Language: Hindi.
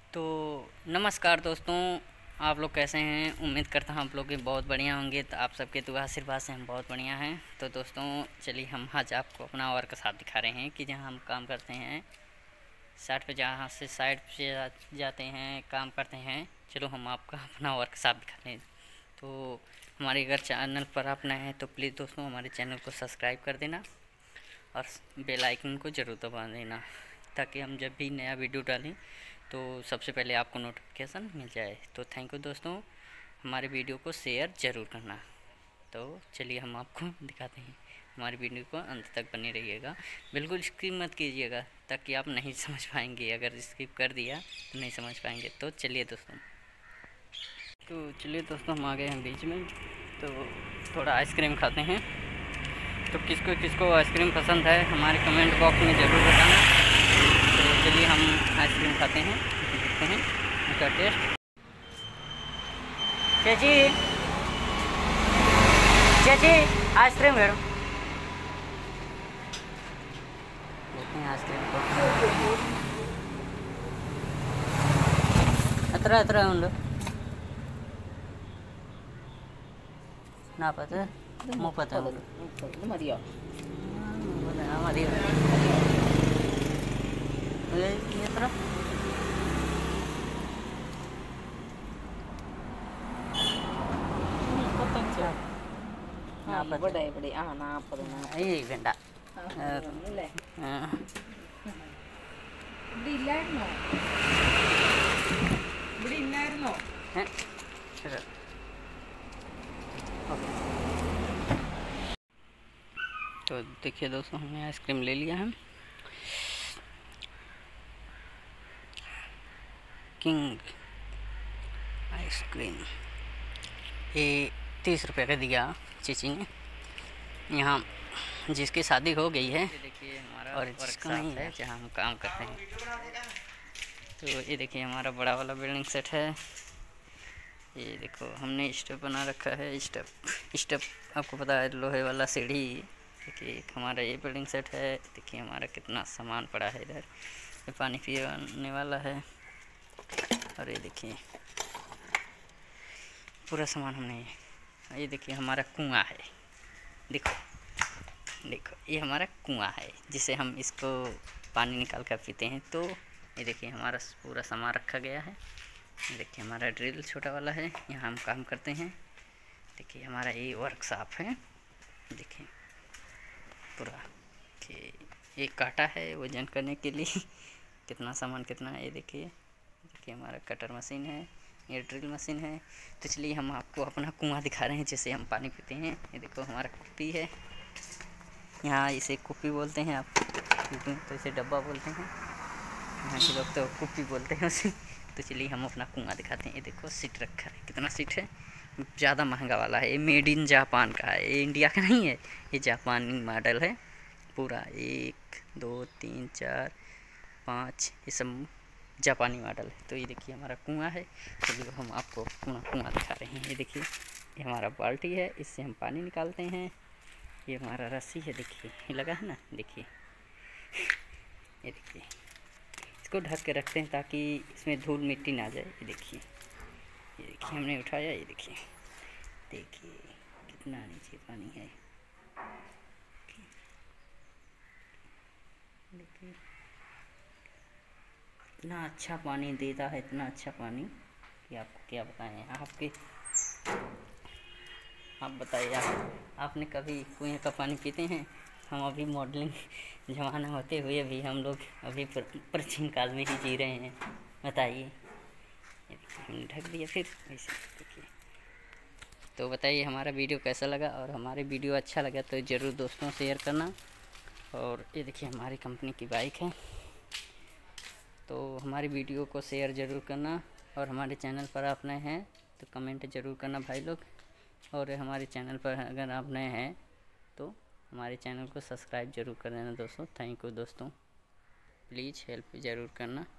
तो नमस्कार दोस्तों, आप लोग कैसे हैं? उम्मीद करता हूँ आप लोग भी बहुत बढ़िया होंगे। तो आप सबके दुआ आशीर्वाद से हम बहुत बढ़िया हैं। तो दोस्तों चलिए हम आज आपको अपना वर्क शॉप दिखा रहे हैं कि जहाँ हम काम करते हैं साइट पे, जहाँ से साइट पे जाते हैं काम करते हैं। चलो हम आपका अपना वर्क शॉप दिखा रहे हैं। तो हमारे अगर चैनल पर आप नए हैं तो प्लीज़ दोस्तों हमारे चैनल को सब्सक्राइब कर देना और बेल आइकन को ज़रूर दबा देना, ताकि हम जब भी नया वीडियो डालें तो सबसे पहले आपको नोटिफिकेशन मिल जाए। तो थैंक यू दोस्तों, हमारे वीडियो को शेयर ज़रूर करना। तो चलिए हम आपको दिखाते हैं। हमारी वीडियो को अंत तक बने रहिएगा, बिल्कुल स्किप मत कीजिएगा, ताकि आप नहीं समझ पाएंगे। अगर स्किप कर दिया तो नहीं समझ पाएंगे। तो चलिए दोस्तों हम आ गए हैं बीच में। तो थोड़ा आइसक्रीम खाते हैं। तो किसको किसको आइसक्रीम पसंद है हमारे कमेंट बॉक्स में ज़रूर बताना। तो चलिए हम आइसक्रीम खाते हैं, देखते हैं उसका टेस्ट। चाची चाची आइसक्रीम भेड़ो, देखते हैं आइसक्रीम को। अतरा अतरा उंडो ना पता मो पता മതിയോ? മതിയോ എത്ര? ഇവിടെ ഇവിടെ 40 വേണ്ട. അല്ലേ? ആ. ഇവിടെ ഇല്ലായിരുന്നോ? ഇവിടെ ഇല്ലായിരുന്നോ? ശരി. ओके. तो देखिए दोस्तों हमने आइसक्रीम ले लिया है। किंग आइसक्रीम ये 30 रुपये का दिया चीची ने। यहाँ जिसकी शादी हो गई है और जिसका नहीं है, जहाँ हम काम करते हैं। तो ये देखिए हमारा बड़ा वाला बिल्डिंग सेट है। ये देखो हमने स्टेप बना रखा है। स्टेप आपको पता है, लोहे वाला सीढ़ी। देखिए एक हमारा ये बिल्डिंग सेट है। देखिए हमारा कितना सामान पड़ा है इधर। ये पानी पीने वाला है। और ये देखिए पूरा सामान हमने। ये देखिए हमारा कुआं है। देखो ये हमारा कुआं है, जिसे हम इसको पानी निकाल कर पीते हैं। तो ये देखिए हमारा पूरा सामान रखा गया है। देखिए हमारा ड्रिल छोटा वाला है, यहाँ हम काम करते हैं। देखिए हमारा ये वर्कशॉप है। देखिए पूरा कि एक कांटा है वजन करने के लिए। कितना सामान कितना है ये देखिए हमारा कटर मशीन है, ये ड्रिल मशीन है। तो चलिए हम आपको अपना कुआं दिखा रहे हैं, जिसे हम पानी पीते हैं। ये देखो हमारा कुप्पी है, यहाँ इसे कुप्पी बोलते हैं आप, तो इसे डब्बा बोलते हैं। यहाँ के लोग तो कुप्पी बोलते हैं उसे। तो चलिए हम अपना कुआं दिखाते हैं। ये देखो सीट रखा है, कितना सीट है, ज़्यादा महंगा वाला है। ये मेड इन जापान का है, ये इंडिया का नहीं है। ये जापानी मॉडल है पूरा। 1 2 3 4 5 ये सब जापानी मॉडल है। तो ये देखिए हमारा कुआं है। तो हम आपको अपना कुआं दिखा रहे हैं। ये देखिए ये हमारा बाल्टी है, इससे हम पानी निकालते हैं। ये हमारा रस्सी है, देखिए ये लगा है ना, देखिए ये देखिए इसको ढक के रखते हैं ताकि इसमें धूल मिट्टी ना जाए। ये देखिए हमने उठाया। ये देखिए कितना नीचे पानी है। देखिए इतना अच्छा पानी देता है, इतना अच्छा पानी कि आपको क्या बताएं। आप बताइए, आपने कभी कुएं का पानी पीते हैं? हम अभी मॉडलिंग ज़माना होते हुए भी हम लोग अभी प्राचीन काल में ही जी रहे हैं। बताइए। हमने ढक दिया फिर ऐसे। देखिए तो बताइए हमारा वीडियो कैसा लगा, और हमारे वीडियो अच्छा लगा तो ज़रूर दोस्तों शेयर करना। और ये देखिए हमारी कंपनी की बाइक है। तो हमारी वीडियो को शेयर ज़रूर करना, और हमारे चैनल पर आप नए हैं तो कमेंट ज़रूर करना भाई लोग। और हमारे चैनल पर अगर आप नए हैं तो हमारे चैनल को सब्सक्राइब ज़रूर कर देना दोस्तों। थैंक यू दोस्तों, प्लीज़ हेल्प ज़रूर करना।